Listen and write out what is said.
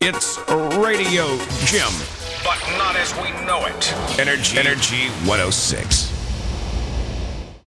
It's Radio Jim. But not as we know it. Energy 106.